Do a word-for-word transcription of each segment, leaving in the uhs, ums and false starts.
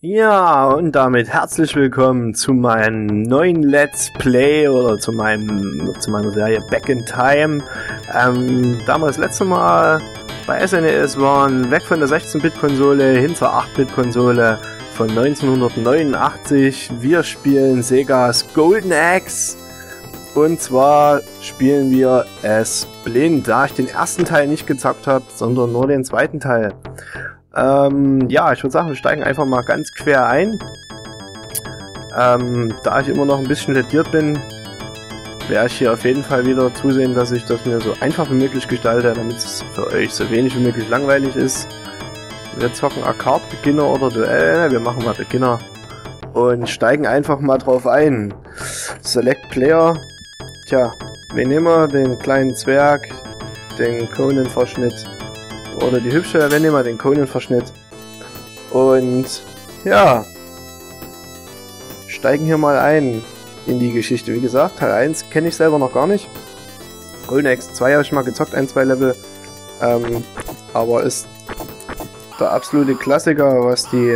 Ja, und damit herzlich willkommen zu meinem neuen Let's Play oder zu meinem zu meiner Serie Back in Time. Ähm, da wir das letzte Mal bei S N E S waren, weg von der sechzehn-Bit-Konsole hin zur acht-Bit-Konsole von neunzehnhundertneunundachtzig. Wir spielen Segas Golden Axe und zwar spielen wir es blind, da ich den ersten Teil nicht gezockt habe, sondern nur den zweiten Teil. Ähm, ja, ich würde sagen, wir steigen einfach mal ganz quer ein. Ähm, da ich immer noch ein bisschen lediert bin, werde ich hier auf jeden Fall wieder zusehen, dass ich das mir so einfach wie möglich gestalte, damit es für euch so wenig wie möglich langweilig ist. Wir zocken Arcade, Beginner oder Duell. Wir machen mal Beginner und steigen einfach mal drauf ein. Select Player. Tja, wen nehmen wir? Den kleinen Zwerg, den Conan-Verschnitt. Oder die hübsche, wenn immer den Conan-Verschnitt. Und ja, steigen hier mal ein in die Geschichte. Wie gesagt, Teil eins kenne ich selber noch gar nicht. Golden Axe zwei habe ich mal gezockt, ein, zwei Level. Ähm, aber ist der absolute Klassiker, was die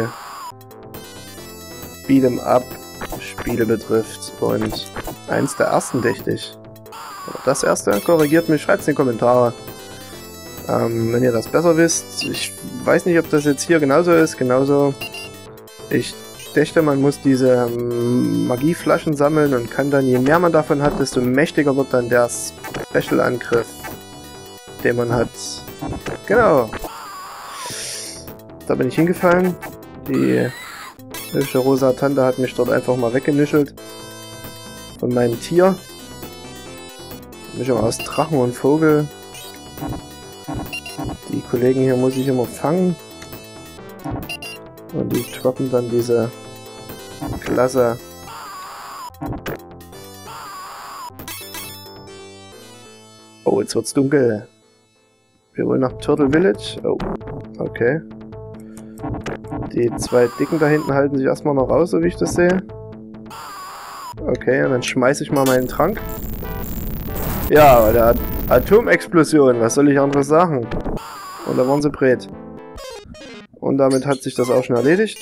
Beat'em-up-Spiele betrifft. Und eins der ersten, dachte ich. Oder das erste, korrigiert mich, schreibt es in die Kommentare. Ähm, wenn ihr das besser wisst. Ich weiß nicht, ob das jetzt hier genauso ist. Genauso. Ich dachte, man muss diese ähm, Magieflaschen sammeln und kann dann, je mehr man davon hat, desto mächtiger wird dann der Special-Angriff, den man hat. Genau. Da bin ich hingefallen. Die hübsche rosa Tante hat mich dort einfach mal weggenüschelt. Von meinem Tier. Mischung aus Drachen und Vogel. Die Kollegen hier muss ich immer fangen. Und die droppen dann diese Klasse. Oh, jetzt wird's dunkel. Wir wollen nach Turtle Village. Oh, okay. Die zwei Dicken da hinten halten sich erstmal noch raus, so wie ich das sehe. Okay, und dann schmeiße ich mal meinen Trank. Ja, bei der Atomexplosion, was soll ich anderes sagen? Und da waren sie breit. Und damit hat sich das auch schon erledigt.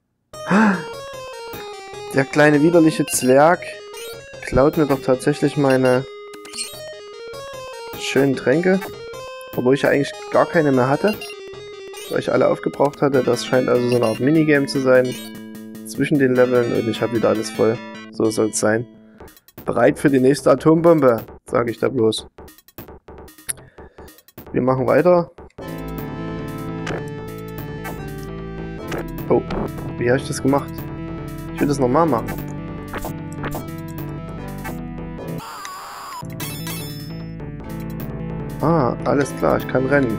Der kleine widerliche Zwerg klaut mir doch tatsächlich meine schönen Tränke. Obwohl ich ja eigentlich gar keine mehr hatte. Weil ich alle aufgebraucht hatte. Das scheint also so eine Art Minigame zu sein. Zwischen den Leveln und ich habe wieder alles voll. So soll es sein. Bereit für die nächste Atombombe, sage ich da bloß. Wir machen weiter. Oh, wie habe ich das gemacht? Ich will das nochmal machen. Ah, alles klar, ich kann rennen.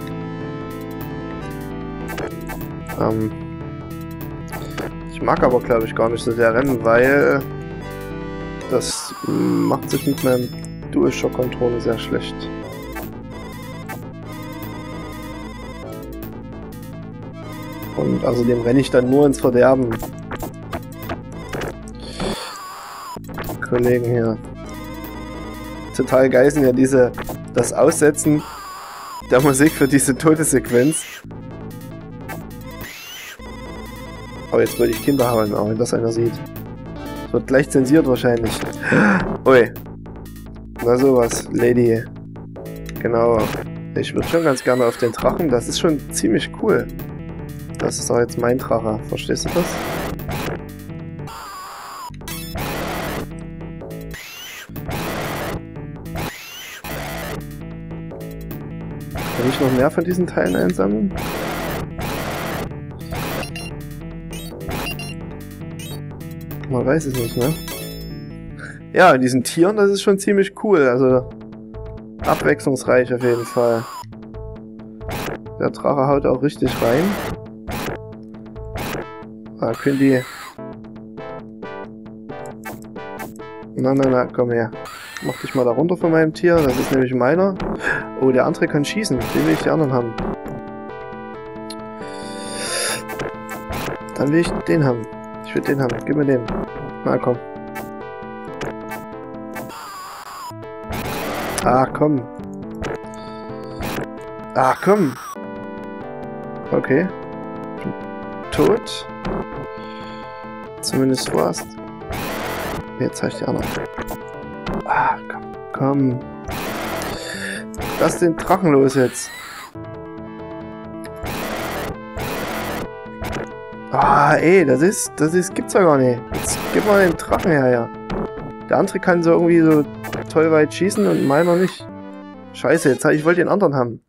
Ähm, ich mag aber, glaube ich, gar nicht so sehr rennen, weil das macht sich mit meinem DualShock-Controller sehr schlecht. Und außerdem renne ich dann nur ins Verderben. Kollegen hier. Total geil sind ja diese, das Aussetzen der Musik für diese Todessequenz. Aber jetzt wollte ich Kinder hauen, auch wenn das einer sieht. Das wird gleich zensiert wahrscheinlich. Ui. Na sowas, Lady. Genau. Ich würde schon ganz gerne auf den Drachen, das ist schon ziemlich cool. Das ist auch jetzt mein Drache, verstehst du das? Kann ich noch mehr von diesen Teilen einsammeln? Man weiß es nicht, ne? Ja, in diesen Tieren, das ist schon ziemlich cool, also abwechslungsreich auf jeden Fall. Der Drache haut auch richtig rein. Da können die... Na, na, na, komm her. Mach dich mal da runter von meinem Tier, das ist nämlich meiner. Oh, der andere kann schießen, den will ich die anderen haben. Dann will ich den haben. Ich will den haben, gib mir den. Na komm. Ah, komm. Ah, komm. Okay. Tot. zumindest vorerst. Jetzt habe ich die anderen. Ah, komm, komm. Lass den Drachen los jetzt. Ah, ey, das ist, das ist, gibt's ja gar nicht. Jetzt gib mal den Drachen her, ja. Der andere kann so irgendwie so toll weit schießen und meiner nicht. Scheiße, jetzt ich wollte den anderen haben.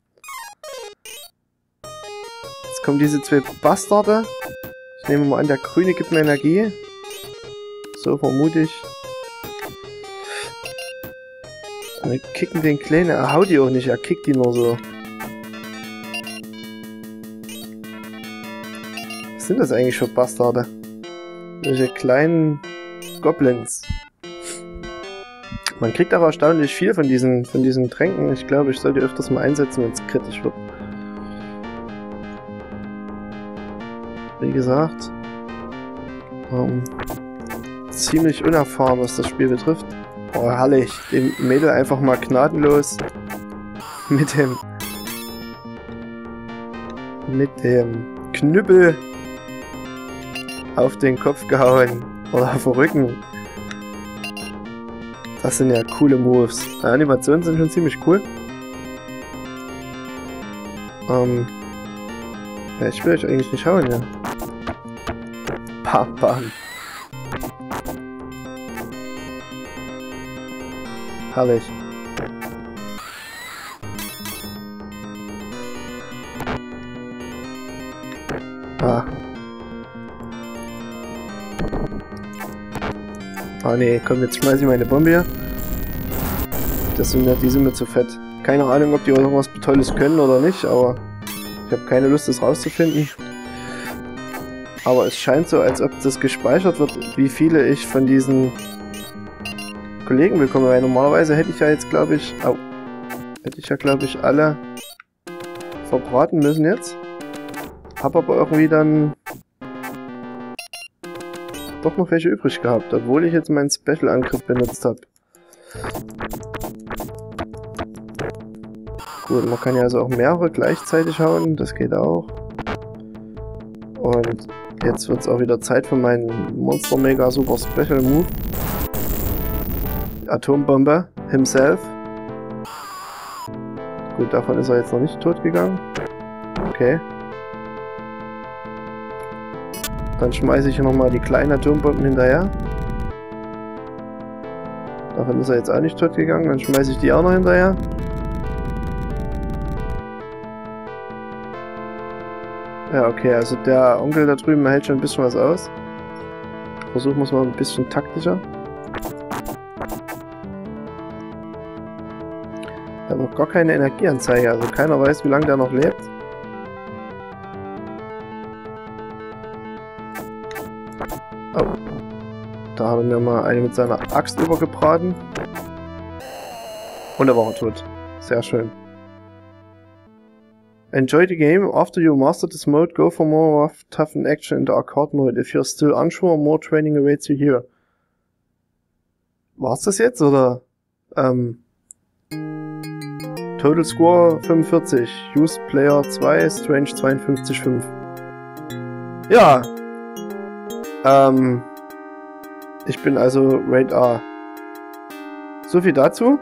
Jetzt kommen diese zwei Bastarde. Ich nehme mal an, der Grüne gibt mir Energie. So vermute ich. Wir kicken den Kleinen, er haut die auch nicht, er kickt die nur so. Was sind das eigentlich für Bastarde? Welche kleinen Goblins. Man kriegt aber erstaunlich viel von diesen, von diesen Tränken. Ich glaube, ich sollte öfters mal einsetzen, wenn es kritisch wird. Wie gesagt, ähm, ziemlich unerfahren, was das Spiel betrifft. Oh, herrlich. Dem Mädel einfach mal gnadenlos mit dem mit dem Knüppel auf den Kopf gehauen oder auf den Rücken. Das sind ja coole Moves. Die Animationen sind schon ziemlich cool. Ähm, ja, ich will euch eigentlich nicht hauen, ja. Bam, bam. Herrlich. Ah. Ah nee, komm, jetzt schmeiß ich meine Bombe hier. Das sind ja, die sind mir zu fett. Keine Ahnung, ob die irgendwas Tolles können oder nicht, aber ich habe keine Lust, das rauszufinden. Aber es scheint so, als ob das gespeichert wird, wie viele ich von diesen Kollegen bekomme, weil normalerweise hätte ich ja jetzt, glaube ich, au, hätte ich ja, glaube ich, alle verbraten müssen jetzt. Hab aber irgendwie dann doch noch welche übrig gehabt, obwohl ich jetzt meinen Special-Angriff benutzt habe. Gut, man kann ja also auch mehrere gleichzeitig hauen, das geht auch. Und jetzt wird es auch wieder Zeit für meinen Monster Mega Super Special Move. Atombombe himself. Gut, davon ist er jetzt noch nicht tot gegangen. Okay. Dann schmeiße ich hier nochmal die kleinen Atombomben hinterher. Davon ist er jetzt auch nicht tot gegangen. Dann schmeiße ich die auch noch hinterher. Ja, okay, also der Onkel da drüben hält schon ein bisschen was aus. Versuchen wir es mal ein bisschen taktischer. Da hat noch gar keine Energieanzeige, also keiner weiß, wie lange der noch lebt. Oh. Da hat er mir mal eine mit seiner Axt übergebraten. Und er war tot. Sehr schön. Enjoy the game. After you master this mode, go for more rough, tough and action in the arcade mode. If you're still unsure, more training awaits you here. War's das jetzt, oder? Ähm... Total Score fünfundvierzig, Used Player zwei, Strange zweiundfünfzig Komma fünf. Ja. Ähm. Ich bin also Raid A. So viel dazu.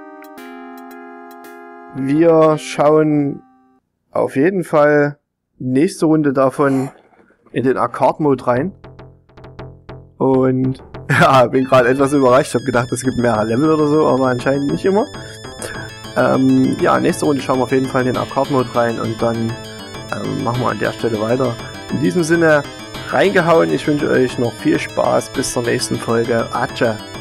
Wir schauen auf jeden Fall nächste Runde davon in den Arcade-Mode rein. Und ja, bin gerade etwas überrascht. Ich habe gedacht, es gibt mehrere Level oder so, aber anscheinend nicht immer. Ähm, ja, nächste Runde schauen wir auf jeden Fall in den Arcade-Mode rein und dann ähm, machen wir an der Stelle weiter. In diesem Sinne, reingehauen. Ich wünsche euch noch viel Spaß. Bis zur nächsten Folge. Atscha.